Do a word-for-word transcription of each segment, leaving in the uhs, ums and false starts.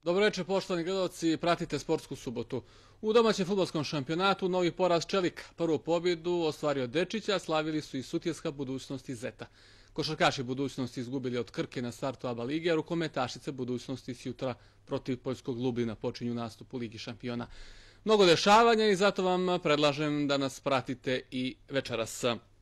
Dobro večer, poštovani gledalci, pratite Sportsku subotu. U domaćem fudbalskom šampionatu novi poraz Čelika. Prvu pobjedu ostvario Dečića, slavili su i Sutjeska, Budućnost i Zeta. Košarkaši Budućnosti izgubili od Krke na startu A B A lige, a rukometašice Budućnosti sutra protiv poljskog Lublina počinju nastup u Ligi šampiona. Mnogo dešavanja i zato vam predlažem da nas pratite i večeras.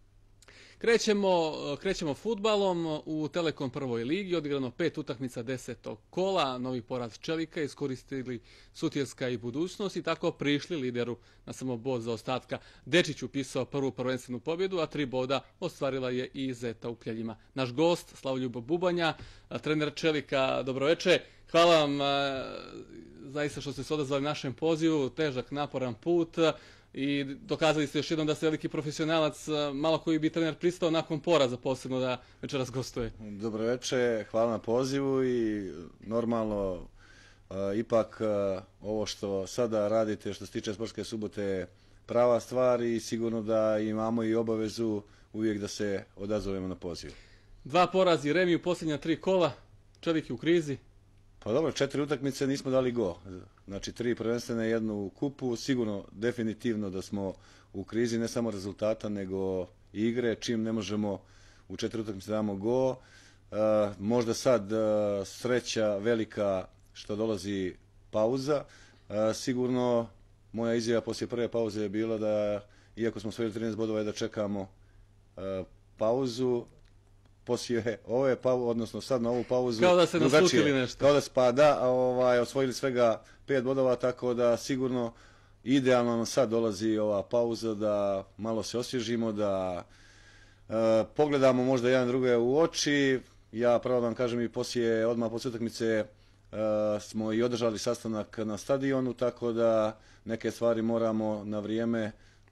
Krećemo, krećemo fudbalom. U Telekom prvoj ligi odigrano pet utakmica desetog kola, novi poraz Čelika, iskoristili Sutjeska i Budućnost i tako prišli lideru na samo bod zaostatka. Dečić upisao prvu prvenstvenu pobjedu, a tri boda ostvarila je i Zeta u Pljeljima. Naš gost, Slavoljub Bubanja, trener Čelika, dobroveče. Hvala vam zaista što ste se odazvali našem pozivu, težak, naporan put. I dokazali ste još jednom da ste veliki profesionalac, malo koji bi trener pristao nakon poraza posebno da večeras gostuje. Dobro večer, hvala na pozivu i normalno ipak ovo što sada radite što se tiče Sportske subote je prava stvar i sigurno da imamo i obavezu uvijek da se odazovemo na poziv. Dva porazi, remi u posljednja tri kola, Čelik je u krizi. Pa dobro, četiri utakmice nismo dali go. Znači tri prvenstvene, jednu u kupu. Sigurno, definitivno da smo u krizi ne samo rezultata, nego igre. Čim ne možemo u četiri utakmice damo go. E, možda sad e, sreća velika što dolazi pauza. E, sigurno, moja izjava poslije prve pauze je bila da, iako smo osvojili trinaest bodova, je da čekamo e, pauzu. Poslije ove pauze, odnosno sad na ovu pauzu, kao da se naslutili nešto. Kao da spada, ovaj, osvojili svega pet bodova, tako da sigurno idealno nam sad dolazi ova pauza da malo se osvježimo, da e, pogledamo možda jedan druge u oči. Ja pravo da vam kažem i poslije, odmah poslije utakmice e, smo i održali sastanak na stadionu, tako da neke stvari moramo na vrijeme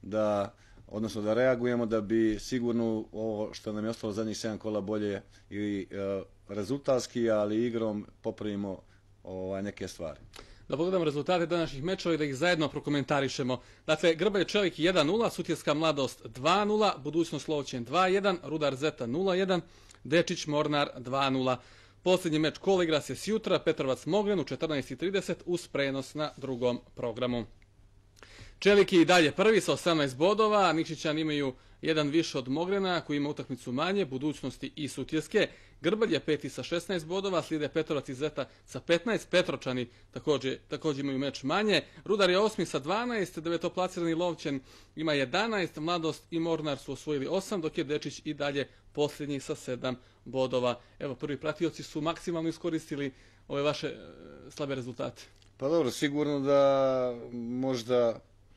da odnosno da reagujemo da bi sigurno ovo što nam je ostalo zadnjih sedam kola bolje i e, rezultatski, ali igrom popravimo ovaj, neke stvari. Da pogledamo rezultate današnjih mečeva i da ih zajedno prokomentarišemo. Dakle, Grbelj Čelik jedan nula, Sutjeska Mladost dva nula, Budućnost Lovćen dva jedan, Rudar Zeta nula jedan, Dečić Mornar dva nula. Posljednji meč kola igra se sjutra, Petrovac Mogren u četrnaest i trideset uz prenos na drugom programu. Čelik je i dalje prvi sa osamnaest bodova, Nikšićani imaju jedan više od Mogrena koji ima utakmicu manje, Budućnosti i Sutjeske. Grbelj je peti sa šesnaest bodova, slijede Petrovac i Zeta sa petnaest, Petročani također, također imaju meč manje. Rudar je osmi sa dvanaest, devetoplasirani Lovćen ima jedanaest, Mladost i Mornar su osvojili osam, dok je Dečić i dalje posljednji sa sedam bodova. Evo, prvi pratioci su maksimalno iskoristili ove vaše e, slabe rezultate. Pa dobro, sigurno da možda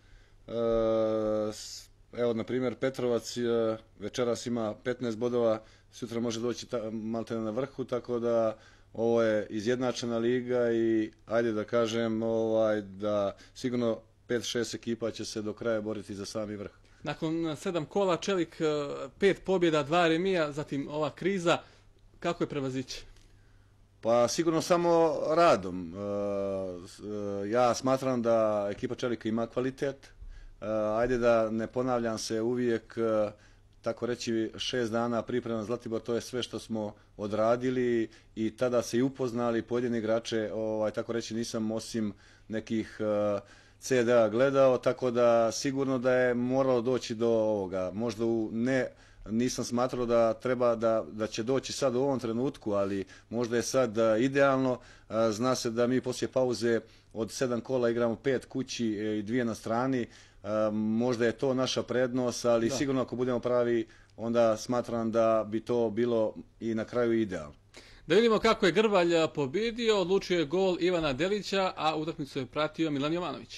evo, na primjer, Petrovac večeras ima petnaest bodova, sutra može doći malte na vrhu, tako da ovo je izjednačena liga i ajde da kažem ovaj, da sigurno pet šest ekipa će se do kraja boriti za sami vrh. Nakon sedam kola Čelik pet pobjeda, dva remija, zatim ova kriza, kako je prevazići? Pa sigurno samo radom. Ja smatram da ekipa Čelika ima kvalitet. Ajde da ne ponavljam se uvijek, tako reći šest dana priprema na Zlatibor, to je sve što smo odradili i tada se i upoznali pojedine igrače, ovaj, tako reći nisam osim nekih ce de a gledao, tako da sigurno da je moralo doći do ovoga, možda u ne, nisam smatrao da treba da, da će doći sad u ovom trenutku, ali možda je sad idealno, zna se da mi poslije pauze od sedam kola igramo pet kući i dvije na strani, možda je to naša prednost, ali da. Sigurno ako budemo pravi, onda smatram da bi to bilo i na kraju idealno. Da vidimo kako je Grbalj pobjedio, odlučio je gol Ivana Delića, a utakmicu je pratio Milan Jovanović.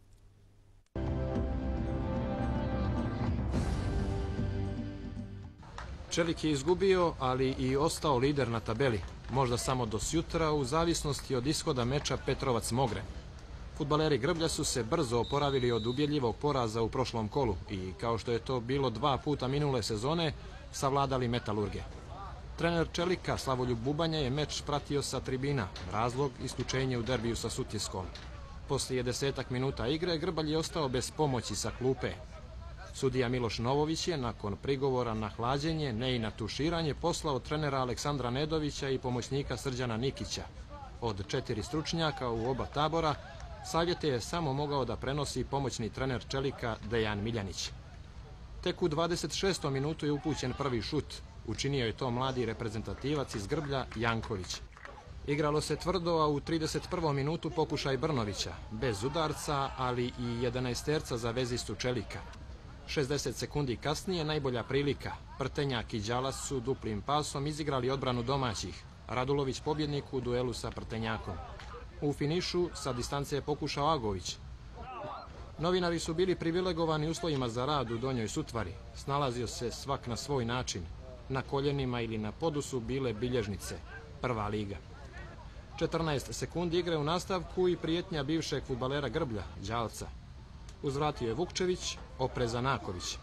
Čelik je izgubio, ali i ostao lider na tabeli, možda samo do sjutra u zavisnosti od ishoda meča Petrovac-Mogren. Fudbaleri Grblja su se brzo oporavili od ubjedljivog poraza u prošlom kolu i, kao što je to bilo dva puta minule sezone, savladali Metalurge. Trener Čelika Slavoljub Bubanja je meč pratio sa tribina, razlog isključenje u derbiju sa Sutjeskom. Poslije desetak minuta igre Grbalj je ostao bez pomoći sa klupe. Sudija Miloš Novović je nakon prigovora na hlađenje, ne i na tuširanje, poslao trenera Aleksandra Nedovića i pomoćnika Srđana Nikića. Od četiri stručnjaka u oba tabora, savjete je samo mogao da prenosi pomoćni trener Čelika Dejan Miljanić. Tek u dvadeset šestom minutu je upućen prvi šut. Učinio je to mladi reprezentativac iz Grblja Janković. Igralo se tvrdo, a u trideset prvom minutu pokušaj Brnovića, bez udarca, ali i jedanaesterca za vezistu Čelika. šezdeset sekundi kasnije najbolja prilika. Prtenjak i Đalas su duplim pasom izigrali odbranu domaćih. Radulović pobjednik u duelu sa Prtenjakom. U finišu sa distance je pokušao Agović. Novinari su bili privilegovani uslovima za rad u Donjoj Sutvari. Snalazio se svak na svoj način. Na koljenima ili na podu su bile bilježnice. Prva liga. četrnaest sekundi igre u nastavku i prijetnja bivšeg fudbalera Grblja, Đalca. Uzvratio je Vukčević, opreza Naković.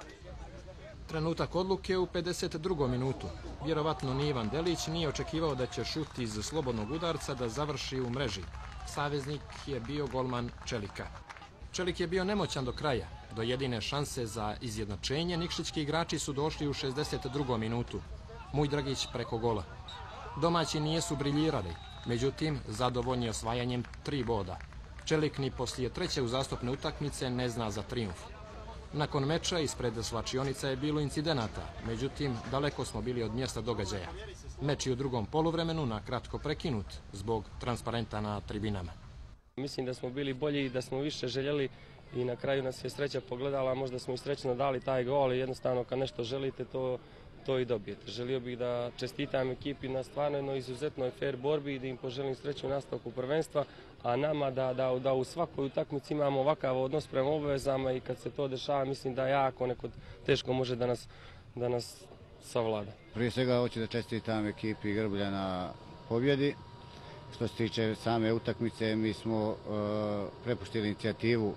Trenutak odluke u pedeset drugom minutu. Vjerovatno ni Ivan Delić nije očekivao da će šut iz slobodnog udarca da završi u mreži. Saveznik je bio golman Čelika. Čelik je bio nemoćan do kraja. Do jedine šanse za izjednačenje nikšićki igrači su došli u šezdeset drugom minutu. Mujdragić preko gola. Domaći nijesu briljirali, međutim zadovoljni osvajanjem tri boda. Čelik ni poslije treće uzastopne utakmice ne zna za trijumf. Nakon meča ispred svlačionica je bilo incidenata, međutim daleko smo bili od mjesta događaja. Meč je u drugom poluvremenu na kratko prekinut zbog transparenta na tribinama. Mislim da smo bili bolji i da smo više željeli i na kraju nas je sreća pogledala, možda smo i srećno dali taj gol i jednostavno kad nešto želite to, to i dobijete. Želio bih da čestitam ekipi na stvarno jednoj izuzetnoj fair borbi i da im poželim sreću u nastavku prvenstva, a nama da, da, da u svakoj utakmici imamo ovakav odnos prema obavezama i kad se to dešava mislim da jako neko teško može da nas, da nas savlada. Prije svega hoću da čestitam ekipi Grblja na pobjedi. Što se tiče same utakmice, mi smo uh, prepustili inicijativu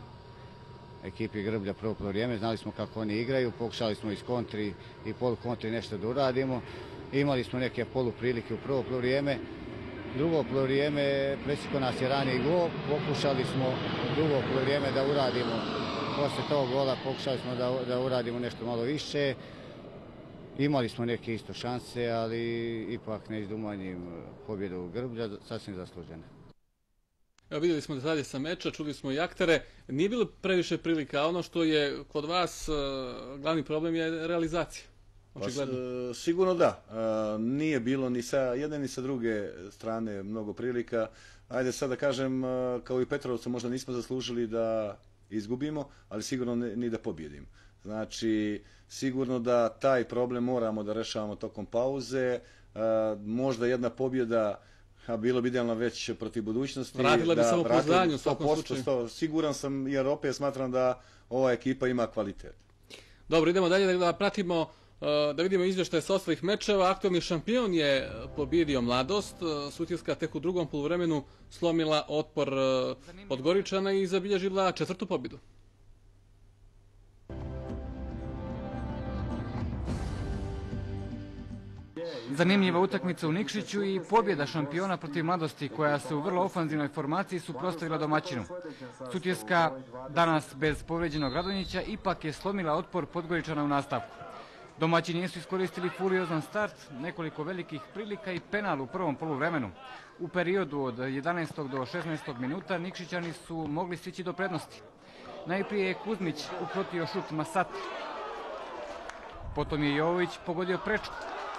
ekipi Grblja prvo poluvrijeme, znali smo kako oni igraju, pokušali smo iz kontri i polukontri nešto da uradimo. Imali smo neke poluprilike u prvo poluvrijeme. Drugo poluvrijeme presjekao nas je raniji gol, pokušali smo drugo poluvrijeme da uradimo. Posle tog gola pokušali smo da, da uradimo nešto malo više. Imali smo neke isto šanse, ali ipak ne izdumanjim pobjedu Grblja, sasvim zaslužene. Evo, vidjeli smo detalje sa meča, čuli smo i aktere. Nije bilo previše prilika, a ono što je kod vas glavni problem je realizacija. Očigledno. Pa, sigurno da. Nije bilo ni sa jedne ni sa druge strane mnogo prilika. Ajde sad da kažem, kao i Petrovcu možda nismo zaslužili da izgubimo, ali sigurno ni da pobjedimo. Znači, sigurno da taj problem moramo da rešavamo tokom pauze. Možda jedna pobjeda, a bilo bi idealno već protiv budućnosti. Vratila bi samo pouzdanje u svakom slučaju. Siguran sam, jer opet smatram da ova ekipa ima kvalitet. Dobro, idemo dalje da pratimo, da vidimo izvještaje sa ostalih mečeva. Aktualni šampion je pobjedio Mladost. Sutjeska tek u drugom poluvremenu slomila otpor Podgoričana i zabilježila četvrtu pobjedu. Zanimljiva utakmica u Nikšiću i pobjeda šampiona protiv Mladosti koja se u vrlo ofanzivnoj formaciji suprotstavila domaćinu. Sutjeska, danas bez povređenog Radonjića, ipak je slomila otpor Podgoričana u nastavku. Domaćini nisu iskoristili furiozan start, nekoliko velikih prilika i penal u prvom poluvremenu. U periodu od jedanaestog do šesnaestog minuta Nikšićani su mogli stići do prednosti. Najprije je Kuzmić uprotio šut Masati. Potom je Jovović pogodio prečku.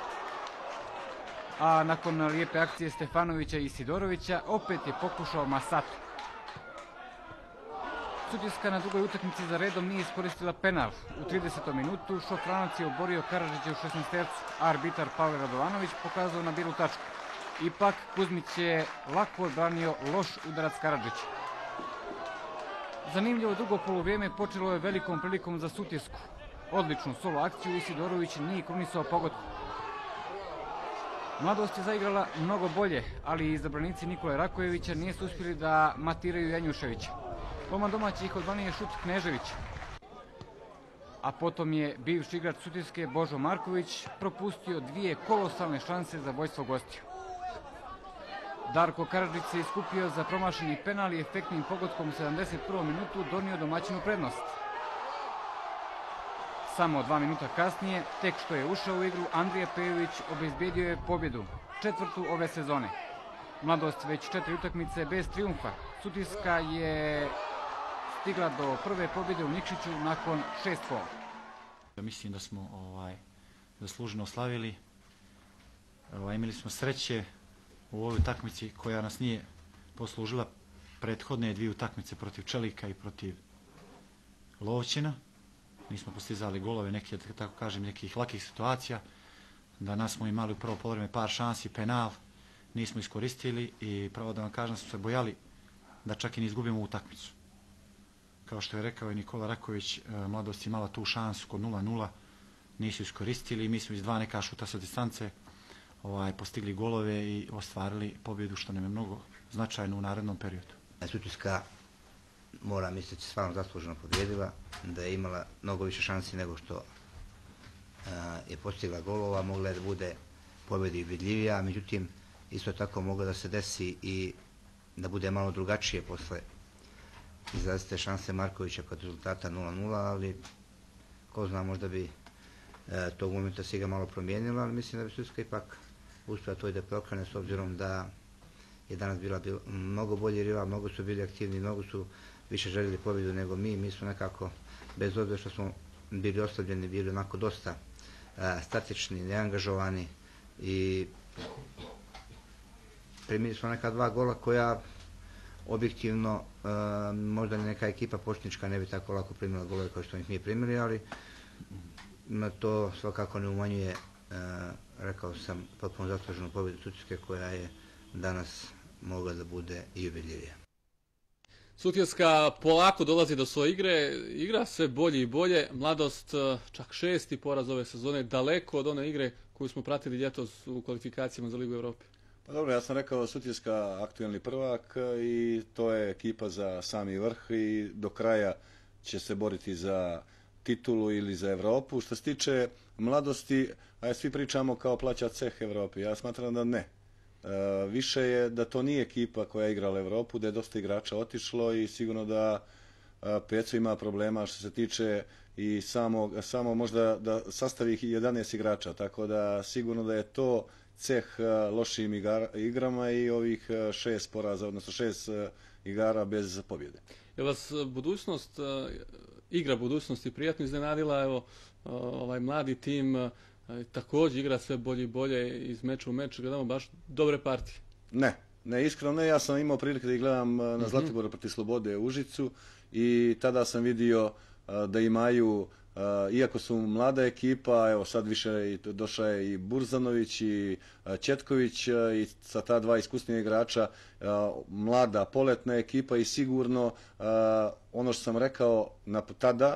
A nakon lijepe akcije Stefanovića i Sidorovića opet je pokušao Masatu. Sutjeska na drugoj utakmici za redom nije iskoristila penal. U tridesetom minutu Šofranac je oborio Karadžića u šesnaestercu, a arbitar Pavle Radovanović pokazao na bilu tačku. Ipak Kuzmić je lako odbranio loš udarac Karadžića. Zanimljivo drugo poluvrijeme počelo je velikom prilikom za Sutjesku. Odličnu solo akciju i Sidorović nije krunisao pogodku. Mladost je zaigrala mnogo bolje, ali izabranici Nikole Rakojevića nisu uspjeli da matiraju Janjuševića. Golman domaćih odbranio je šut Kneževića. A potom je bivši igrač Sutjeske Božo Marković propustio dvije kolosalne šanse za vodstvo gostiju. Darko Karadžić se iskupio za promašeni penal i efektnim pogodkom u sedamdeset prvom minutu donio domaćinu prednost. Samo dva minuta kasnije, tek što je ušao u igru, Andrija Pejović obezbijedio je pobjedu, četvrtu ove sezone. Mladost već četiri utakmice bez trijumfa. Sutjeska je stigla do prve pobjede u Nikšiću nakon šest kola. Mislim da smo ovaj, zasluženo oslavili. Ovaj, imali smo sreće u ovoj utakmici koja nas nije poslužila prethodne dvije utakmice protiv Čelika i protiv Lovćina. Nismo postizali golove, neke, tako kažem, nekih lakih situacija. Danas smo imali u prvo poluvreme par šansi, penal, nismo iskoristili i pravo da vam kažem, smo se bojali da čak i ne izgubimo utakmicu. Kao što je rekao i Nikola Raković, Mladost imala tu šansu kod nula nula, nisu iskoristili i mi smo iz dva neka šuta sa distance ovaj, postigli golove i ostvarili pobjedu, što nam je mnogo značajno u narednom periodu. Sutjeska, mora misliti, stvarno zasluženo pobjedila, da je imala mnogo više šansi nego što a, je postigla golova, mogla je da bude pobjeda i vidljivija, međutim, isto tako mogla da se desi i da bude malo drugačije posle izrazite šanse Markovića kod rezultata nula nula, ali ko zna, možda bi e, tog momenta se ga malo promijenila, ali mislim da bi Sutjeska ipak uspjela to i da preokrene, s obzirom da je danas bila bil, mnogo bolji rival, mnogo su bili aktivni, mnogo su više željeli pobjedu nego mi. Mi smo nekako, bez obzira što smo bili oslabljeni, bili onako dosta e, statični, neangažovani i primili smo neka dva gola koja objektivno e, možda neka ekipa početnička ne bi tako lako primila golove kao što ih mi primili, ali na to svakako ne umanjuje, e, rekao sam, potpuno zasluženu pobjedu Sutjeske koja je danas mogla da bude i ubedljivija. Sutjeska polako dolazi do svoje igre, igra sve bolje i bolje, Mladost čak šesti poraz ove sezone, daleko od one igre koju smo pratili ljetos u kvalifikacijama za Ligu Evrope. Pa dobro, ja sam rekao Sutjeska aktuelni prvak i to je ekipa za sami vrh i do kraja će se boriti za titulu ili za Evropu. Što se tiče Mladosti, a svi pričamo kao plaća ceh Evropi, ja smatram da ne. E, više je da to nije ekipa koja je igrala Evropu, da je dosta igrača otišlo i sigurno da e, Peco ima problema što se tiče i samo, samo možda da sastavi jedanaest igrača, tako da sigurno da je to ceh lošim igrama i ovih šest poraza, odnosno šest igara bez pobjede. Je vas budućnost, igra budućnosti prijatno iznenadila, evo, ovaj mladi tim također igra sve bolje i bolje iz meča u meč, gledamo baš dobre partije. Ne, ne, iskreno ne, ja sam imao prilike da ih gledam na Zlatiboru protiv Slobode u Užicu i tada sam vidio da imaju, iako su mlada ekipa, evo sad više došao je i Burzanović i Četković i sa ta dva iskusnija igrača, mlada poletna ekipa i sigurno ono što sam rekao tada,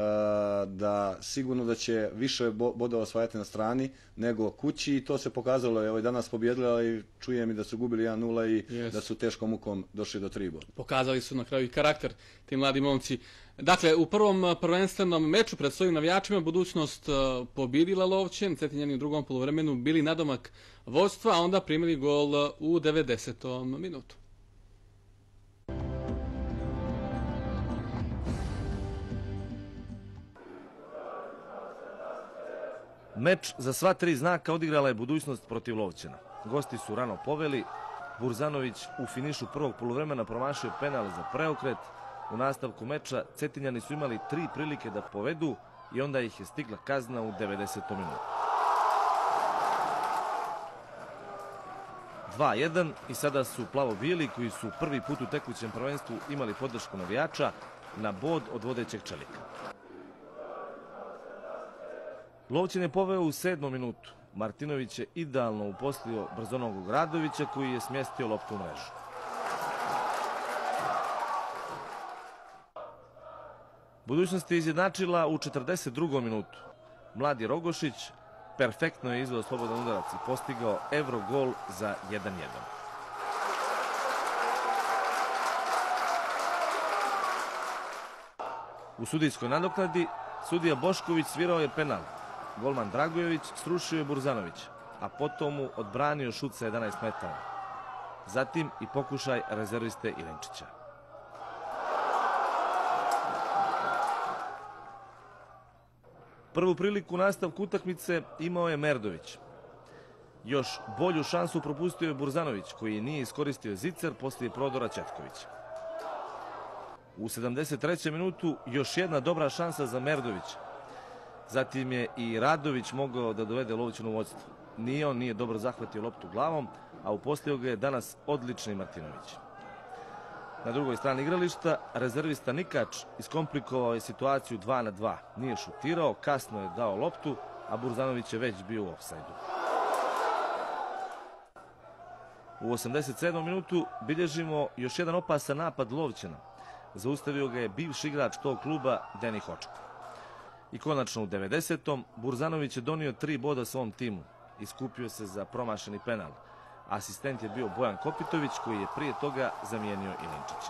da sigurno da će više bodova osvajati na strani nego kući i to se pokazalo. Evo i danas pobjedili, ali čujem i da su gubili jedan nula i yes. da su teškom mukom došli do tri boda. Pokazali su na kraju i karakter ti mladi momci. Dakle, u prvom prvenstvenom meču pred svojim navijačima Budućnost pobjedila Lovćen, Cetinjani u drugom poluvremenu bili nadomak vodstva, a onda primili gol u devedesetom minutu. Meč za sva tri znaka odigrala je Budućnost protiv Lovćena. Gosti su rano poveli, Burzanović u finišu prvog poluvremena promašio penal za preokret. U nastavku meča Cetinjani su imali tri prilike da povedu i onda ih je stigla kazna u devedesetom minutu. dva jedan i sada su plavo-bijeli koji su prvi put u tekućem prvenstvu imali podršku navijača na bod od vodećeg Čelika. Lovćen je poveo u sedmom minutu. Martinović je idealno uposlio brzonogog Radovića koji je smjestio loptu u mrežu. Budućnost je izjednačila u četrdeset drugom minutu. Mladi Rogošić perfektno je izveo slobodan udarac i postigao Evro gol za jedan jedan. U sudijskoj nadoknadi sudija Bošković svirao je penal. Golman Dragojević srušio je Burzanović, a potom mu odbranio šut sa jedanaest metara. Zatim i pokušaj rezerviste Ilenčića. Prvu priliku u nastavku utakmice imao je Merdović. Još bolju šansu propustio je Burzanović, koji nije iskoristio zicer poslije prodora Ćetkovića. U sedamdeset trećoj minutu još jedna dobra šansa za Merdovića. Zatim je i Radović mogao da dovede Lovćinu u vodstvo. Nije on nije dobro zahvatio loptu glavom, a uposlio ga je danas odlični Martinović. Na drugoj strani igrališta rezervista Nikač iskomplikovao je situaciju dva na dva. Nije šutirao, kasno je dao loptu, a Burzanović je već bio u ofsajdu. U osamdeset sedmoj minutu bilježimo još jedan opasan napad Lovćena. Zaustavio ga je bivši igrač tog kluba Deni Hočko. I konačno u devedesetom Burzanović je donio tri boda svom timu. Iskupio se za promašeni penal. Asistent je bio Bojan Kopitović, koji je prije toga zamijenio Ilinčića.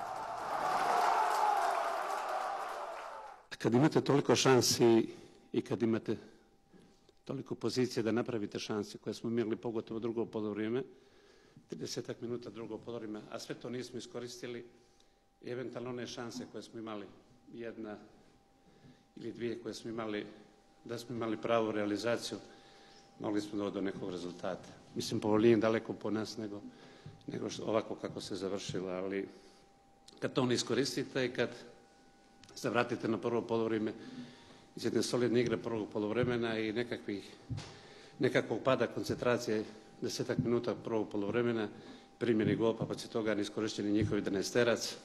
Kad imate toliko šansi i kad imate toliko pozicije da napravite šanse koje smo imali pogotovo drugo poluvrijeme, tridesetak minuta drugo poluvrijeme, a sve to nismo iskoristili, i eventualno one šanse koje smo imali, jedna ili dvije koje smo imali, da smo imali pravu realizaciju, mogli smo doći do nekog rezultata. Mislim, po nije daleko po nas nego, nego što, ovako kako se završilo, ali kad to ne iskoristite i kad se vratite na prvo poluvrijeme iz jedne solidne igre prvog poluvremena i nekakvih, nekakvog pada koncentracije desetak minuta prvog poluvremena, primjeni gol, pa poslije toga neiskorišteni njihovi jedanaesterac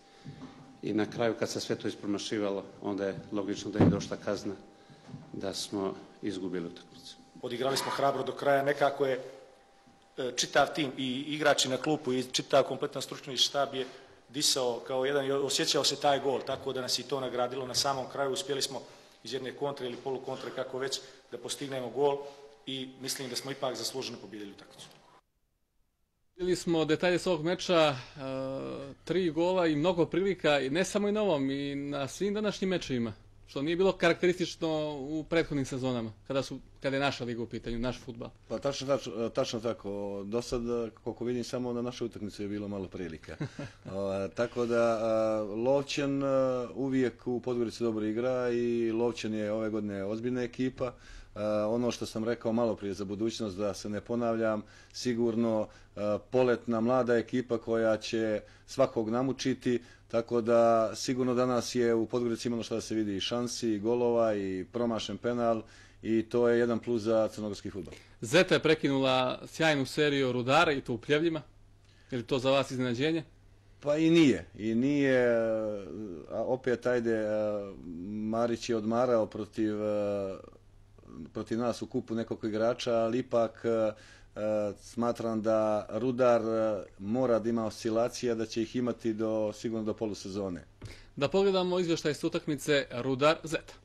i na kraju kad se sve to ispromašivalo, onda je logično da je došla kazna da smo izgubili utakmicu. Odigrali smo hrabro do kraja, nekako je čitav tim i igrači na klupu i čitav kompletan stručni štab je disao kao jedan i osjećao se taj gol, tako da nas i to nagradilo. Na samom kraju uspjeli smo iz jedne kontre ili polukontre, kako već, da postignemo gol i mislim da smo ipak zasluženo pobijedili utakmicu. Vidjeli smo detalje s ovog meča, tri gola i mnogo prilika, i ne samo i na ovom, i na svim današnjim mečevima, što nije bilo karakteristično u prethodnim sezonama, kada, su, kada je naša liga u pitanju, naš fudbal. Pa tačno, tačno, tačno tako. Do sad, koliko vidim, samo na našoj utakmici je bilo malo prilika. o, tako da, Lovćen uvijek u Podgorici dobro igra i Lovćen je ove godine ozbiljna ekipa. Uh, ono što sam rekao malo prije za budućnost, da se ne ponavljam, sigurno uh, poletna mlada ekipa koja će svakog namučiti, tako da sigurno danas je u Podgorici imalo što da se vidi i šansi, i golova, i promašen penal, i to je jedan plus za crnogorski fudbal. Zeta je prekinula sjajnu seriju Rudara i to u Pljevljima. Je li to za vas iznenađenje? Pa i nije. I nije, a opet ajde, Marić je odmarao protiv protiv nas u kupu nekog igrača, ali ipak e, smatram da Rudar mora da ima oscilacija, da će ih imati do, sigurno do polusezone. Da pogledamo izvještaj s utakmice Rudar Zeta.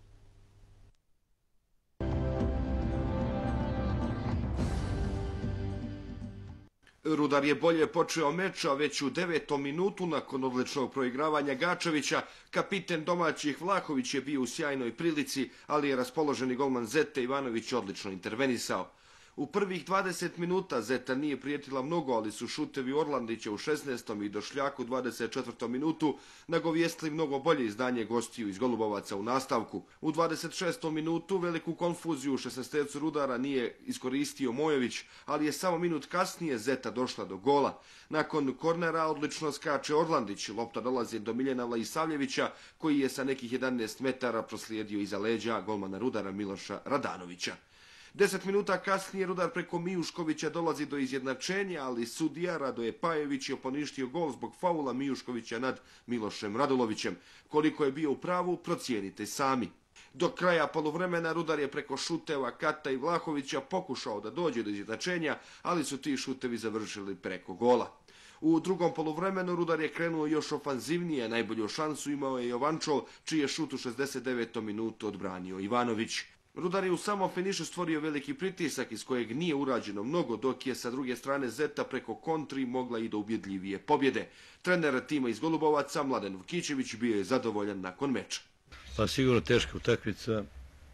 Rudar je bolje počeo meč, a već u devetom minutu nakon odličnog proigravanja Gačevića, kapiten domaćih Vlahović je bio u sjajnoj prilici, ali je raspoloženi golman Zete Ivanović odlično intervenisao. U prvih dvadeset minuta Zeta nije prijetila mnogo, ali su šutevi Orlandića u šesnaestom i Došljaku u dvadeset četvrtom minutu nagovijestili mnogo bolje izdanje gostiju iz Golubovaca u nastavku. U dvadeset šestom minutu veliku konfuziju u šesnaestercu Rudara nije iskoristio Mojović, ali je samo minut kasnije Zeta došla do gola. Nakon kornera odlično skače Orlandić, lopta dolazi do Miljana Vladisavljevića, koji je sa nekih jedanaest metara proslijedio iza leđa golmana Rudara Miloša Radanovića. Deset minuta kasnije Rudar preko Mijuškovića dolazi do izjednačenja, ali sudija Radoje Pajević je poništio gol zbog faula Mijuškovića nad Milošem Radulovićem. Koliko je bio u pravu, procijenite sami. Do kraja poluvremena Rudar je preko šuteva Kata i Vlahovića pokušao da dođe do izjednačenja, ali su ti šutevi završili preko gola. U drugom poluvremenu Rudar je krenuo još ofanzivnije, najbolju šansu imao je Jovančov, čiji je šut u šezdeset devetom minutu odbranio Ivanović. Rudar je u samom finišu stvorio veliki pritisak iz kojeg nije urađeno mnogo, dok je sa druge strane Zeta preko kontri mogla i do ubjedljivije pobjede. Trener tima iz Golubovaca, Mladen Vukićević, bio je zadovoljan nakon meča. Pa sigurno teška utakmica,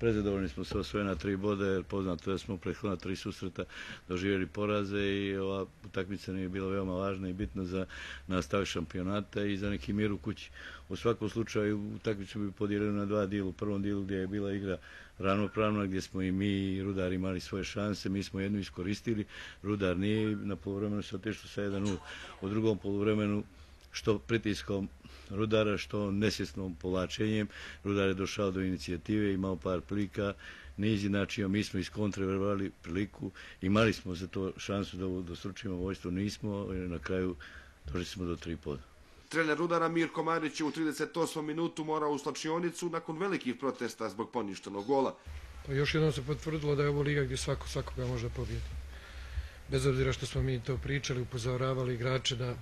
prezadovoljni smo sa osvojena tri boda, jer poznato da smo prethodna tri susreta doživjeli poraze i ova utakmica nije bila veoma važna i bitna za nastavak šampionata i za neki mir u kući. U svakom slučaju utakmicu bi podijelili na dva dijela. U prvom dijelu gdje je bila igra ravnopravna, gdje smo i mi i Rudar imali svoje šanse, mi smo jednu iskoristili, Rudar nije, na poluvremenu se otišlo sa jedan nula. U drugom poluvremenu što pritiskom Rudara, što nesvjesnom povlačenjem, Rudar je došao do inicijative, imao par prilika, nije izjednačio, mi smo iz kontre vrvali priliku, imali smo za to šansu da dostručimo vojstvo, nismo, i na kraju došli smo do tri poda. Trener Rudara Mirko Marić je u trideset osmom minutu morao u slačionicu nakon velikih protesta zbog poništenog gola. Pa još jednom se potvrdilo da je ovo liga gdje svako svakoga može pobjediti. Bez obzira što smo mi to pričali, upozoravali igrače da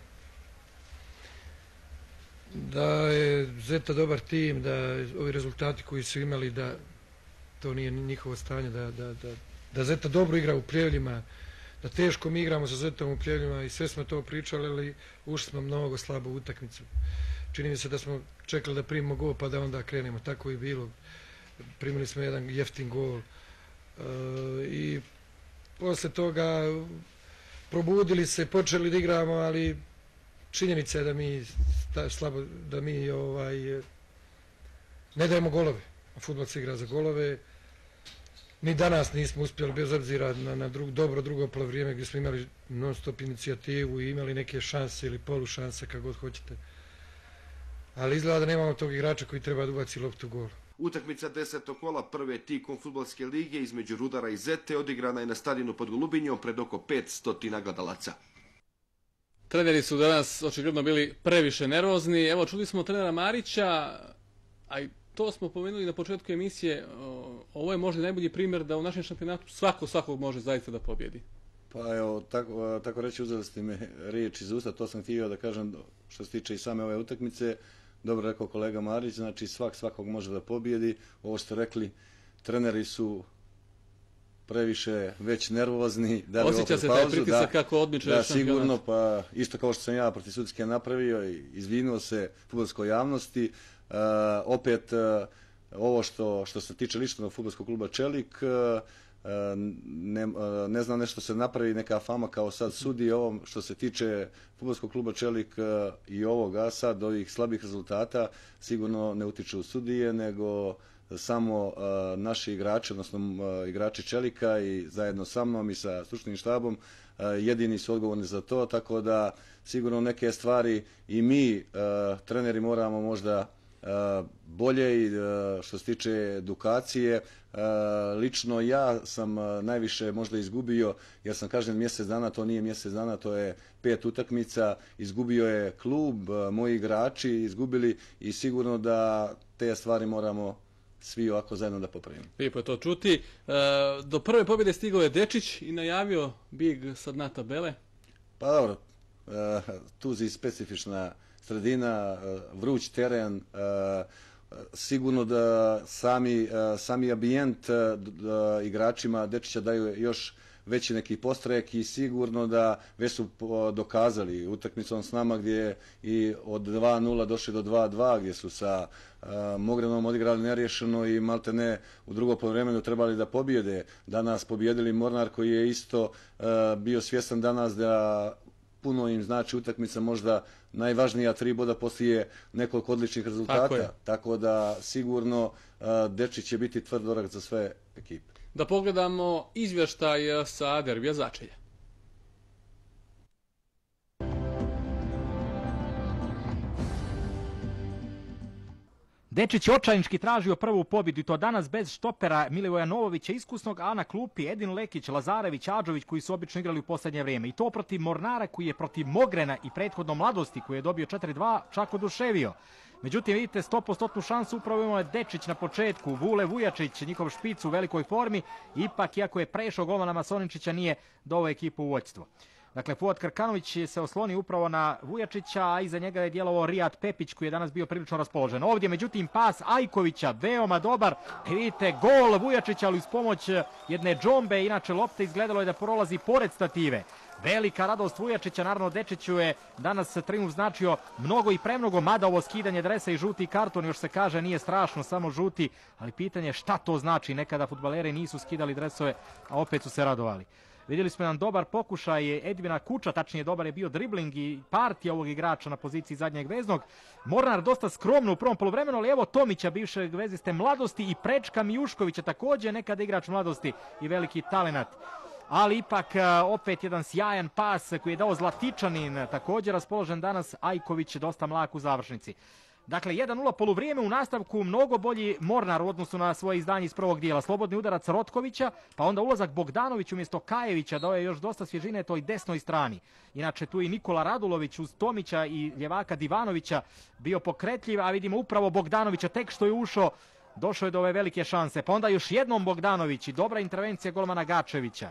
da je Zeta dobar tim, da ovi rezultati koji su imali, da to nije njihovo stanje, da, da, da, da Zeta dobro igra u Pljevljima, da teško mi igramo sa Zetom u Pljevljima i sve smo to pričali, ali ušli smo mnogo slabo u utakmicu. Čini mi se da smo čekali da primimo gol pa da onda krenemo, tako i bilo. Primili smo jedan jeftin gol e, i posle toga probudili se, počeli da igramo, ali činjenica je da mi slabo, da mi ovaj, ne dajemo golove. Fudbal se igra za golove. Ni danas nismo uspjeli, bez obzira na, na drug, dobro drugo polovrijeme gdje smo imali non stop inicijativu i imali neke šanse ili polušanse, kako god hoćete. Ali izgleda da nemamo tog igrača koji treba da ubaci loptu u gol. Utakmica desetog kola prve tikom fudbalske lige između Rudara i Zete odigrana je na stadionu pod Golubinjom pred oko petsto gledalaca. Treneri su danas očigledno bili previše nervozni. Evo, čuli smo trenera Marića, a i to smo pomenuli na početku emisije. Ovo je možda najbolji primjer da u našem šampionatu svako svakog može zaista da pobjedi. Pa evo, tako, tako reći, uzeli ste me riječ iz usta, to sam htio da kažem što se tiče i same ove utakmice. Dobro rekao kolega Marić, znači svak svakog može da pobjedi. Ovo ste rekli, treneri su previše već nervozni. Da osjeća se taj pritisak kako odmiče šampionat. Da, sigurno, pa isto kao što sam ja protiv Sudske napravio i izvinuo se fudbalskoj javnosti. Uh, opet, uh, ovo što, što se tiče ličnog fudbalskog kluba Čelik, uh, ne, uh, ne znam nešto se napravi, neka fama kao sad sudi ovom što se tiče fudbalskog kluba Čelik uh, i ovoga sad, ovih slabih rezultata, sigurno ne utiču u sudije, nego samo uh, naši igrači, odnosno uh, igrači Čelika i zajedno sa mnom i sa stručnim štabom uh, jedini su odgovorni za to, tako da sigurno neke stvari i mi, uh, treneri, moramo možda uh, bolje i uh, što se tiče edukacije. Uh, lično ja sam uh, najviše možda izgubio, jer sam kažem mjesec dana, to nije mjesec dana, to je pet utakmica, izgubio je klub, uh, moji igrači izgubili i sigurno da te stvari moramo svi ovako zajedno da popravimo. Lijepo je to čuti. E, do prve pobjede stigao je Dečić i najavio big sa dna tabele. Pa dobro, e, Tuzi specifična sredina, vruć teren, e, sigurno da sami, sami ambijent igračima Dečića daju još veći neki postrajek i sigurno da već su dokazali utakmicom s nama gdje je i od dva nula došli do dva dva gdje su sa uh, Mogrenom odigrali neriješeno i malte ne u drugom poluvremenu trebali da pobjede. Danas pobjedili Mornar koji je isto uh, bio svjestan danas da puno im znači utakmica, možda najvažnija tri boda poslije nekoliko odličnih rezultata. Tako, Tako da sigurno uh, Dečić će biti tvrd orah za sve ekipe. Da pogledamo izvještaj sa derbija Začelja. Dečić je očajnički tražio prvu pobjedu i to danas bez štopera Milivoja Novovića iskusnog, a na klupi Edin Lekić, Lazarević, Adžović koji su obično igrali u posljednje vrijeme. I to protiv Mornara koji je protiv Mogrena i prethodno Mladosti koji je dobio četiri dva čak oduševio. Međutim, vidite, sto posto šansu upravo imao je Dečić na početku. Vule Vujačić, njihov špic u velikoj formi, ipak, iako je prešao golmana Masoničića, nije doveo ekipu u vođstvo. Dakle, Fuad Krkanović se osloni upravo na Vujačića, a iza njega je djelovao Rijad Pepić koji je danas bio prilično raspoložen. Ovdje, međutim, pas Ajkovića, veoma dobar. Vidite, gol Vujačića, ali uz pomoć jedne džombe, inače lopta izgledalo je da prolazi pored stative. Velika radost Vujačića, naravno Dečiću je danas triumf značio mnogo i premnogo, mada ovo skidanje dresa i žuti karton, još se kaže nije strašno, samo žuti, ali pitanje je šta to znači, nekada fudbaleri nisu skidali dresove, a opet su se radovali. Vidjeli smo jedan dobar pokušaj Edvina Kuča, tačnije dobar je bio dribling i partija ovog igrača na poziciji zadnjeg veznog. Mornar dosta skromno u prvom poluvremenu, ali evo Tomića, bivšeg veziste mladosti, i Prečka Mijuškovića, također nekada igrač mladosti i veliki talenat. Ali ipak opet jedan sjajan pas koji je dao Zlatičanin, također raspoložen danas, Ajković dosta mlak u završnici. Dakle, jedan nula poluvrijeme, u nastavku mnogo bolji Mornar u odnosu na svoje izdanje iz prvog dijela. Slobodni udarac Rotkovića, pa onda ulazak Bogdanović umjesto Kajevića, dao je još dosta svježine toj desnoj strani. Inače, tu i Nikola Radulović uz Tomića i ljevaka Divanovića bio pokretljiv, a vidimo upravo Bogdanovića, tek što je ušao, došao je do ove velike šanse. Pa onda još jednom Bogdanović i dobra intervencija golmana Gačevića.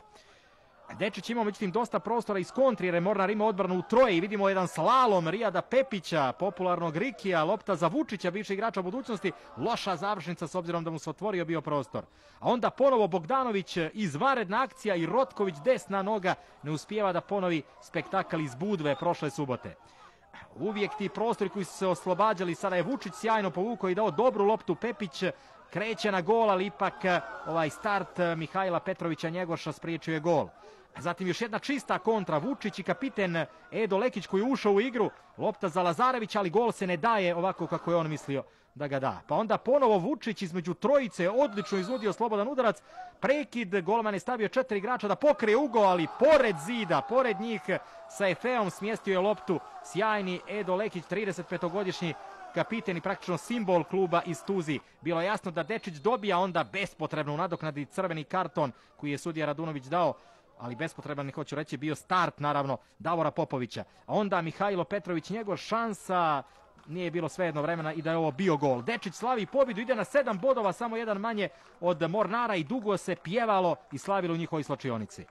Dečić imao međutim dosta prostora iz kontri jer je Mornar imao odbranu u troje i vidimo jedan slalom Rijada Pepića, popularnog Rikija, lopta za Vučića, bivšeg igrača budućnosti, loša završnica s obzirom da mu se otvorio bio prostor. A onda ponovo Bogdanović, izvanredna akcija i Rotković, desna noga, ne uspijeva da ponovi spektakl iz Budve prošle subote. Uvijek ti prostori koji su se oslobađali, sada je Vučić sjajno povukao i dao dobru loptu, Pepić kreće na gol, ali ipak ovaj start Mihajla Petrovića Njegoša spriječio je gol. Zatim još jedna čista kontra, Vučić i kapiten Edo Lekić koji je ušao u igru, lopta za Lazarevića, ali gol se ne daje ovako kako je on mislio da ga da. Pa onda ponovo Vučić između trojice, odlično iznudio slobodan udarac, prekid, golman je stavio četiri igrača da pokrije ugao, ali pored zida, pored njih sa Efeom smjestio je loptu sjajni Edo Lekić, tridesetpetogodišnji kapiten i praktično simbol kluba iz Tuzi. Bilo je jasno da Dečić dobija onda bespotrebno u nadoknadi crveni karton koji je sudija Radunović dao, ali bespotreban, ne hoću reći, bio start naravno Davora Popovića. A onda Mihajlo Petrović, njegov šansa, nije bilo svejedno vremena i da je ovo bio gol. Dečić slavi pobjedu, ide na sedam bodova, samo jedan manje od Mornara i dugo se pjevalo i slavilo u njihovoj slačionici.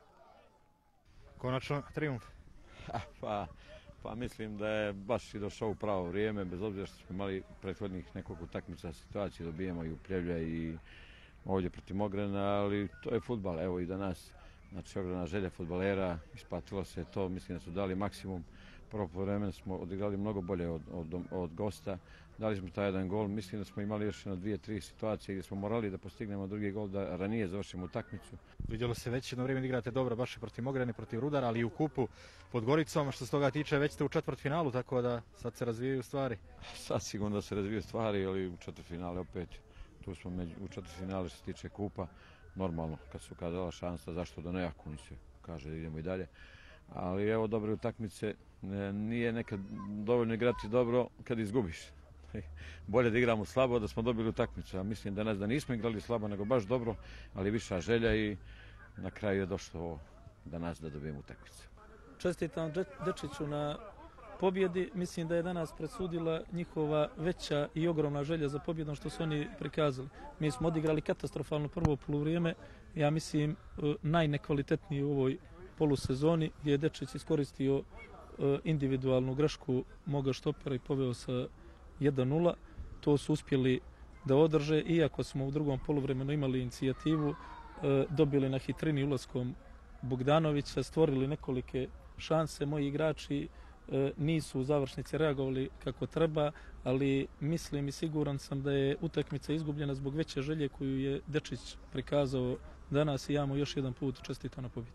Konačno triumf. Pa, pa mislim da je baš i došao u pravo vrijeme, bez obzira što smo imali prethodnih nekoliko utakmica situacije, dobijemo i u Pljevlja i ovdje protiv Mogrena, ali to je fudbal, evo i danas. Znači, ogromna želja fudbalera, isplatilo se to, mislim da su dali maksimum. Prvo poluvreme smo odigrali mnogo bolje od, od, od gosta, dali smo taj jedan gol, mislim da smo imali još jedno dvije, tri situacije gdje smo morali da postignemo drugi gol, da ranije završimo utakmicu. Vidjelo se već jedno vrijeme da igrate dobro, baš i protiv Mogrena, protiv Rudara, ali i u kupu pod Goricom, što se toga tiče, već ste u četvrtfinalu, tako da sad se razvijaju stvari. Sad sigurno da se razvijaju stvari, ali u četvrtfinale opet, tu smo među, u četvrtfinale što se tiče kupa. Normalno, kad su kazala šansa, zašto da ne, ako ni se kaže da idemo i dalje. Ali evo, dobre utakmice, nije nekad dovoljno igrati dobro kad izgubiš. Bolje da igramo slabo, da smo dobili utakmicu. Ja mislim danas da nismo igrali slabo, nego baš dobro, ali viša želja i na kraju je došlo danas da dobijemo utakmicu. Čestitam Dečiću na pobjedi, mislim da je danas presudila njihova veća i ogromna želja za pobjedom što su oni prikazali. Mi smo odigrali katastrofalno prvo poluvrijeme, ja mislim najnekvalitetniji u ovoj polusezoni, gdje je Dečić iskoristio individualnu grešku moga štopera i poveo sa jedan nula. To su uspjeli da održe, iako smo u drugom poluvremenu imali inicijativu, dobili na hitrini ulaskom Bogdanovića, stvorili nekolike šanse, moji igrači nisu u završnici reagovali kako treba, ali mislim i siguran sam da je utakmica izgubljena zbog veće želje koju je Dečić prikazao danas i ja mu još jedan put čestitam na pobjedi.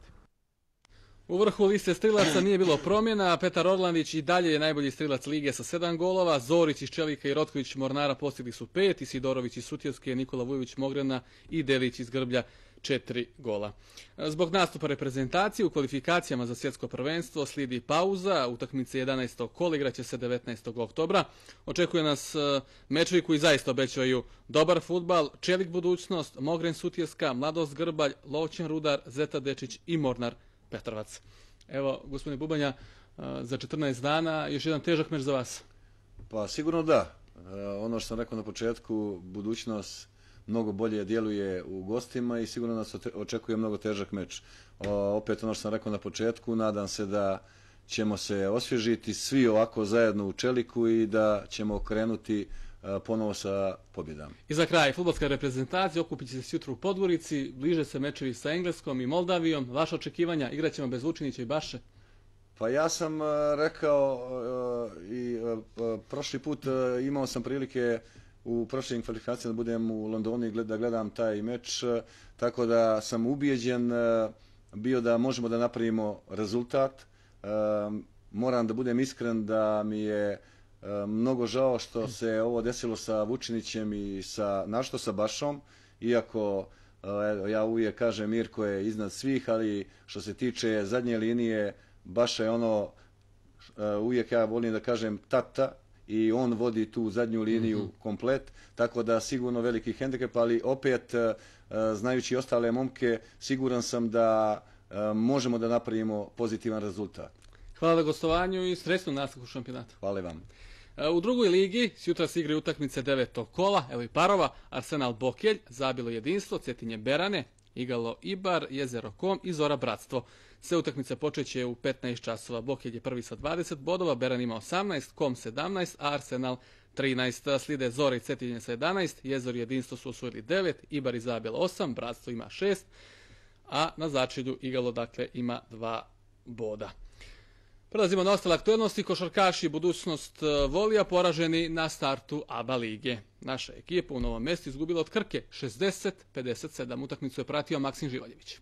U vrhu liste strilaca nije bilo promjena, Petar Orlandić i dalje je najbolji strilac lige sa sedam golova, Zorić iz Čelika i Rotković Mornara postigli su pet, i Sidorović iz Sutjeske, Nikola Vujović Mogrena i Delić iz Grblja četiri gola. Zbog nastupa reprezentacije u kvalifikacijama za svjetsko prvenstvo slijedi pauza, utakmice jedanaestog kola igraće se devetnaestog oktobra. Očekuje nas mečevi koji zaista obećaju dobar fudbal, Čelik budućnost, Mogren Sutjeska, Mladost Grbalj, Lovćen Rudar, Zeta Dečić i Mornar Petrovac. Evo, gospodine Bubanja, za četrnaest dana još jedan težak meč za vas. Pa sigurno da. Ono što sam rekao na početku, budućnost mnogo bolje djeluje u gostima i sigurno nas očekuje mnogo težak meč. Opet ono što sam rekao na početku, nadam se da ćemo se osvježiti svi ovako zajedno u Čeliku i da ćemo krenuti ponovo sa pobjedama. I za kraj, fudbalska reprezentacija okupit će se sutra u Podgorici, bliže se mečevi sa Engleskom i Moldavijom. Vaše očekivanja, igraćemo bez Vučinića i Baše? Pa ja sam rekao i prošli put imao sam prilike u prošlim kvalifikacijama da budem u Londonu i da gledam taj meč, tako da sam ubijeđen bio da možemo da napravimo rezultat. Moram da budem iskren da mi je mnogo žao što se ovo desilo sa Vučinićem i sa, našto sa Bašom, iako ja uvijek kažem Mirko je iznad svih, ali što se tiče zadnje linije, Baša je ono, uvijek ja volim da kažem tata, i on vodi tu zadnju liniju mm-hmm. komplet, tako da sigurno veliki hendikep, ali opet, znajući ostale momke, siguran sam da možemo da napravimo pozitivan rezultat. Hvala na gostovanju i srećnu nastavku šampionata. Hvala vam. U drugoj ligi sutra se igraju utakmice devetog kola, evo i parova, Arsenal Bokelj, Zabilo Jedinstvo, Cetinje Berane, Igalo Ibar, Jezero Kom i Zora Bratstvo. Sve utakmice počeće u petnaest časova. Bokelj je prvi sa dvadeset bodova, Beran ima osamnaest, Kom sedamnaest, a Arsenal trinaest. Slijede Zora i Cetinje sa jedanaest, Jezor i Jedinstvo su osvojili devet, Ibar i Zabilo osam, Bratstvo ima šest, a na začelju Igalo dakle ima dva boda. Prelazimo na ostale aktualnosti. Košarkaši Budućnost Volija poraženi na startu A B A lige. Naša ekipa u Novom Mestu izgubila od Krke šezdeset pedeset sedam. Utakmicu je pratio Maksim Živaljević.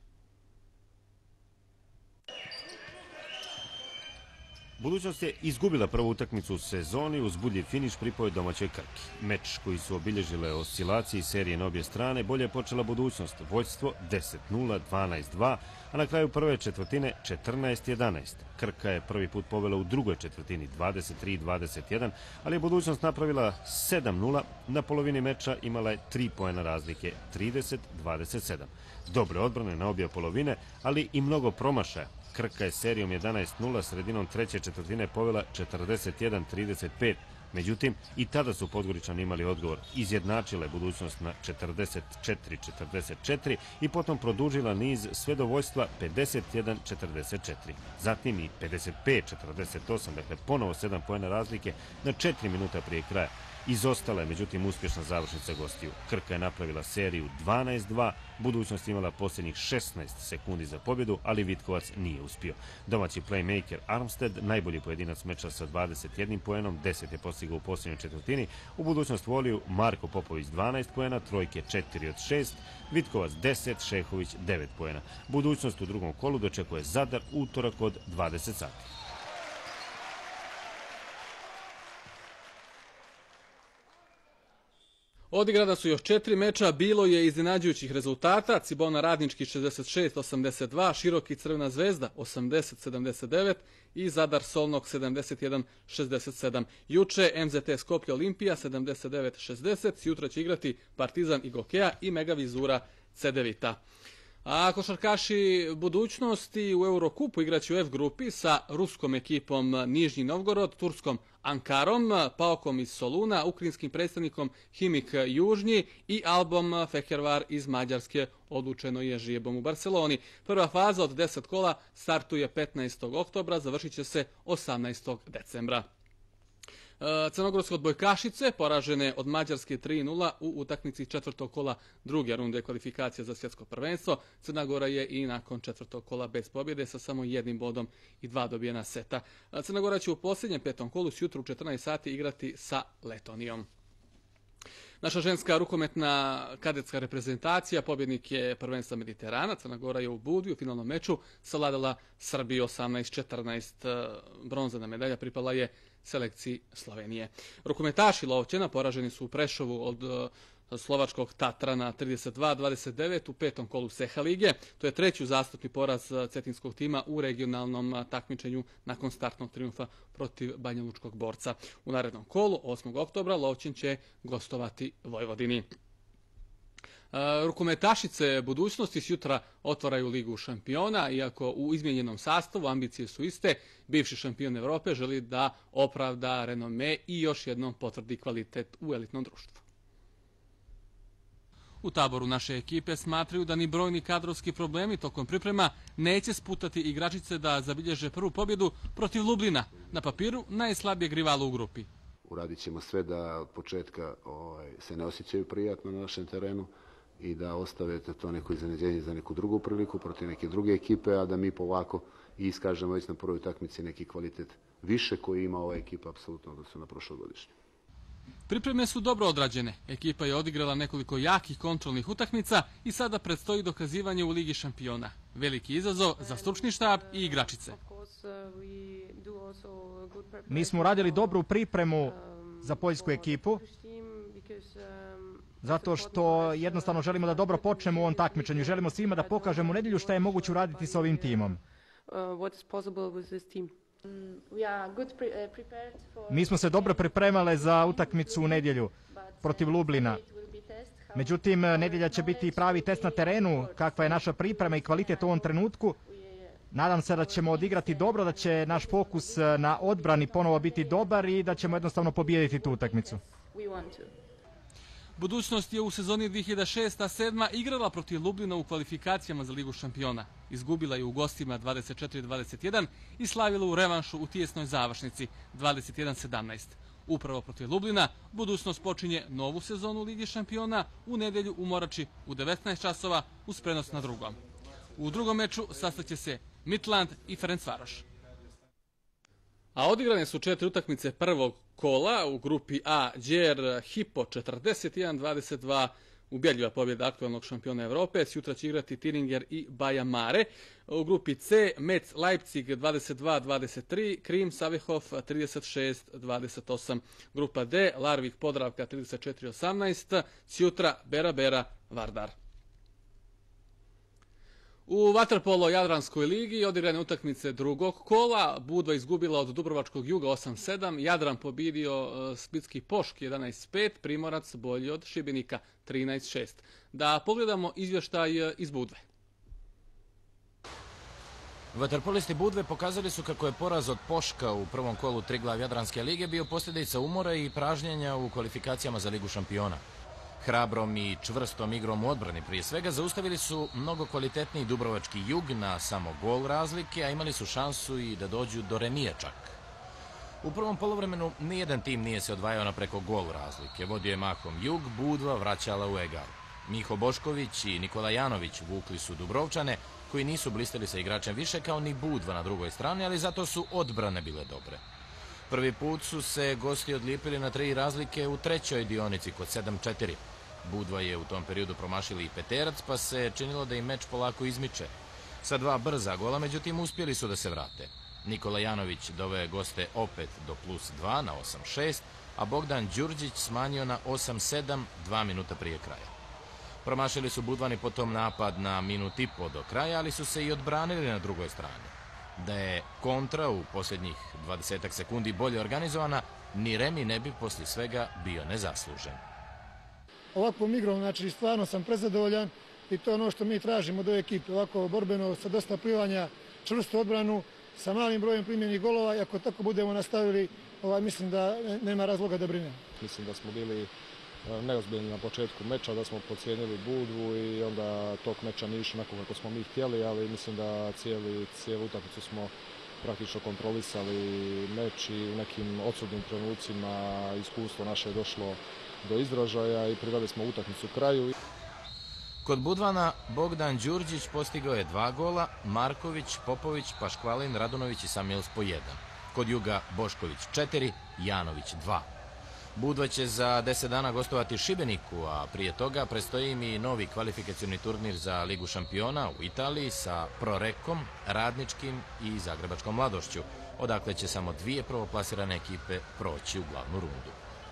Budućnost je izgubila prvu utakmicu u sezoni uz budljiv finiš pripoje domaćoj Krki. Meč koji su obilježile oscilacije i serije na obje strane bolje je počela Budućnost. Vođstvo deset nula, dvanaest dva, a na kraju prve četvrtine četrnaest jedanaest. Krka je prvi put povela u drugoj četvrtini dvadeset tri dvadeset jedan, ali je Budućnost napravila sedam nula, na polovini meča imala je tri poena razlike, trideset dvadeset sedam. Dobre odbrane na obje polovine, ali i mnogo promašaja. Krka je serijom jedanaest nula sredinom treće četvrtine povela četrdeset jedan trideset pet, međutim i tada su Podgoričani imali odgovor. Izjednačila je Budućnost na četrdeset četiri četrdeset četiri i potom produžila niz sve do vođstva pedeset jedan četrdeset četiri. Zatim i pedeset pet četrdeset osam, dakle ponovo sedam poena razlike na četiri minuta prije kraja. Izostala je, međutim, uspješna završnica gostiju. Krka je napravila seriju dvanaest dva, Budućnost imala posljednjih šesnaest sekundi za pobjedu, ali Vitkovac nije uspio. Domaći playmaker Armstead, najbolji pojedinac meča sa dvadeset jednim poenom, deset je postigao u posljednjoj četvrtini. U Budućnost Voliju Marko Popović dvanaest poena, trojke četiri od šest, Vitkovac deset, Šehović devet poena. Budućnost u drugom kolu dočekuje Zadar utorak od dvadeset sati. Odigrana su još četiri meča, bilo je iznenađujućih rezultata. Cibona Radnički šezdeset šest osamdeset dva, Široki Crvena Zvezda osamdeset sedamdeset devet i Zadar Solnog sedamdeset jedan šezdeset sedam. Juče M Z T Skoplje Olimpija sedamdeset devet šezdeset, sutra će igrati Partizan i Gokeja i Mega Vizura Cedevita. A košarkaši Budućnosti u Eurokupu igraće u F grupi sa ruskom ekipom Nižnji Novgorod, turskom Ankarom, Paokom iz Soluna, ukrajinskim predstavnikom Himik Južnji i Albom Fehervar iz Mađarske. Odlučeno je žijebom u Barceloni. Prva faza od deset kola startuje petnaestog oktobra, završit će se osamnaestog decembra. Crnogorske odbojkašice poražene od Mađarske tri nula u utakmici četvrtog kola druge runde kvalifikacije za svjetsko prvenstvo. Crna Gora je i nakon četvrtog kola bez pobjede sa samo jednim bodom i dva dobijena seta. Crna Gora će u posljednjem petom kolu sjutra u četrnaest sati igrati sa Letonijom. Naša ženska rukometna kadetska reprezentacija pobjednik je prvenstva Mediterana. Crna Gora je u Budvi u finalnom meču savladala Srbiju osamnaest četrnaest. Bronzana medalja pripala je selekciji Slovenije. Rukometaši Lovćena poraženi su u Prešovu od slovačkog Tatrana trideset dva dvadeset devet u petom kolu Seha lige. To je treći uzastopni poraz cetinskog tima u regionalnom takmičenju nakon startnog triumfa protiv banjalučkog Borca. U narednom kolu, osmog oktobra, Lovćen će gostovati Vojvodini. Rukometašice Budućnosti sutra otvaraju Ligu šampiona, iako u izmijenjenom sastavu ambicije su iste. Bivši šampion Evrope želi da opravda renome i još jednom potvrdi kvalitet u elitnom društvu. U taboru naše ekipe smatraju da ni brojni kadrovski problemi tokom priprema neće sputati igračice da zabilježe prvu pobjedu protiv Lublina, na papiru najslabijeg rivala u grupi. Uradit ćemo sve da od početka ovaj, se ne osjećaju prijatno na našem terenu i da ostavite to neko iznenađenje za neku drugu priliku protiv neke druge ekipe, a da mi polako iskažemo već na prvoj utakmici neki kvalitet više koji ima ova ekipa apsolutno odnosno na prošlogodišnju. Pripreme su dobro odrađene. Ekipa je odigrala nekoliko jakih kontrolnih utakmica i sada predstoji dokazivanje u Ligi šampiona. Veliki izazov za stručni štab i igračice. Mi smo uradili dobru pripremu za poljsku ekipu, zato što jednostavno želimo da dobro počnemo u ovom takmičenju. Želimo svima da pokažemo u nedjelju šta je moguće uraditi sa ovim timom. Mi smo se dobro pripremale za utakmicu u nedjelju protiv Lublina. Međutim, nedjelja će biti pravi test na terenu, kakva je naša priprema i kvalitet u ovom trenutku. Nadam se da ćemo odigrati dobro, da će naš fokus na odbrani ponovo biti dobar i da ćemo jednostavno pobijediti tu utakmicu. Budućnost je u sezoni dvije hiljade šeste sedme igrala protiv Lublina u kvalifikacijama za Ligu šampiona. Izgubila je u gostima dvadeset četiri dvadeset jedan i slavila u revanšu u tijesnoj završnici dvadeset jedan sedamnaest. Upravo protiv Lublina budućnost počinje novu sezonu Ligi šampiona u nedjelju u Morači u devetnaest časova uz prenos na drugom. U drugom meču sastaće se Midland i Ferencvaroš. A odigrane su četiri utakmice prvog kola u grupi A. Đer Hipo četrdeset jedan dvadeset dva, ubjedljiva pobjeda aktualnog šampiona Evrope. Sutra će igrati Tiringer i Baja Mare. U grupi C. Metz Leipzig dvadeset dva dvadeset tri, Krim Savihof trideset šest dvadeset osam. Grupa D. Larvik Podravka trideset četiri osamnaest, sutra Bera Bera Vardar. U vaterpolo Jadranskoj ligi odigrane utakmice drugog kola. Budva izgubila od Dubrovačkog Juga osam sedam, Jadran pobidio Splitski Pošk jedanaest pet, Primorac bolji od Šibenika trinaest šest. Da pogledamo izvještaj iz Budve. Vaterpolisti Budve pokazali su kako je poraz od Poška u prvom kolu Triglav Jadranske lige bio posljedica umora i pražnjenja u kvalifikacijama za Ligu šampiona. Hrabrom i čvrstom igrom u odbrani prije svega zaustavili su mnogo kvalitetniji Dubrovački Jug na samo gol razlike, a imali su šansu i da dođu do remije čak. U prvom poluvremenu nijedan tim nije se odvajao na preko gol razlike. Vodio je mahom Jug, Budva vraćala u egal. Miho Bošković i Nikola Janović vukli su Dubrovčane, koji nisu blistali sa igračem više kao ni Budva na drugoj strani, ali zato su odbrane bile dobre. Prvi put su se gosti odlijepili na tri razlike u trećoj dionici kod sedam četiri. Budva je u tom periodu promašili i peterac, pa se činilo da im meč polako izmiče. Sa dva brza gola, međutim, uspjeli su da se vrate. Nikola Janović doveo je goste opet do plus dva na osam šest, a Bogdan Đurđić smanjio na osam sedam dva minuta prije kraja. Promašili su Budvani potom napad na minut i po do kraja, ali su se i odbranili na drugoj strani. Da je kontra u posljednjih dvadesetak sekundi bolje organizovana, ni Remi ne bi poslije svega bio nezaslužen. Ovakvom igrom, znači, stvarno sam prezadovoljan i to je ono što mi tražimo od ove ekipe. Ovako borbeno, sa dosta plivanja, čvrstu odbranu, sa malim brojem primljenih golova i ako tako budemo nastavili, ovaj, mislim da nema razloga da brinemo. Mislim da smo bili neozbiljni na početku meča, da smo podcijenili Budvu i onda tog meča nije išao onako kako smo mi htjeli, ali mislim da cijeli, cijelu utakmicu smo praktično kontrolisali meč i u nekim odsudnim trenucima iskustvo naše je došlo do izražaja i priveli smo utakmicu kraju. Kod Budvana Bogdan Đurđić postigao je dva gola, Marković, Popović, Paškvalin, Radunović i Samils po jedan. Kod Juga Bošković četiri, Janović dva. Budva će za deset dana gostovati Šibeniku, a prije toga predstoji im i novi kvalifikacioni turnir za Ligu šampiona u Italiji sa Prorekom, Radničkim i Zagrebačkom Mladošću, odakle će samo dvije prvoplasirane ekipe proći u glavnu rundu.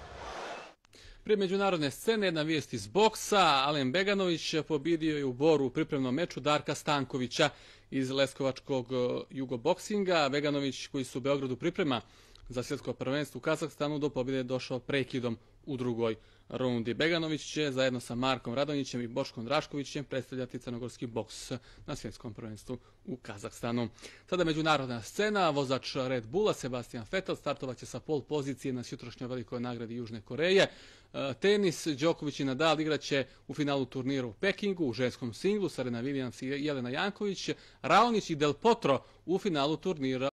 Prije međunarodne scene jedna vijest iz boksa. Alen Beganović pobidio je u Boru u pripremnom meču Darka Stankovića iz Leskovačkog jugoboksinga. Beganović, koji su u Beogradu priprema za svjetsko prvenstvo u Kazahstanu, do pobjede došao prekidom u drugoj rundi. Beganović će zajedno sa Markom Radonjićem i Boškom Draškovićem predstavljati crnogorski boks na svjetskom prvenstvu u Kazahstanu. Sada međunarodna scena. Vozač Red Bulla Sebastian Vettel startovaće sa pol pozicije na sutrašnjoj velikoj nagradi Južne Koreje. Tenis, Đoković i Nadal igraće u finalu turnira u Pekingu u ženskom singlu, Serena Williams i Jelena Janković, Raonić i Del Potro u finalu turnira